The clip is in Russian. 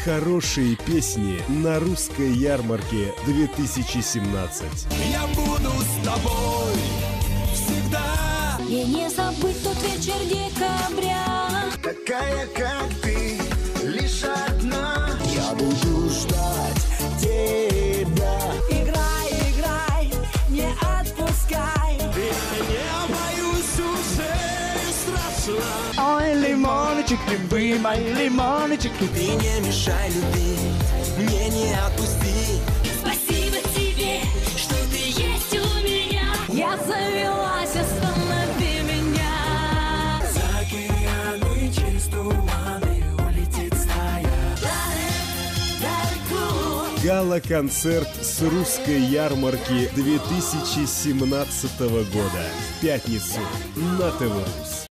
Хорошие песни на русской ярмарке 2017. Я буду с тобой всегда. И не забыть тот вечер декабря. Такая, как ты, лишь одна. Я буду ждать тебя. Играй, играй, не отпускай. Я боюсь уже страшно. Ой, лимончик, ты мой лимончик. Ты не мешай любить, мне не отпусти. Спасибо тебе, что ты есть у меня. Я завелась, останови меня. За океаны через туманы улетит стая. Далеко. Гала-концерт с русской ярмарки 2017 года. В пятницу на ТВ Рус.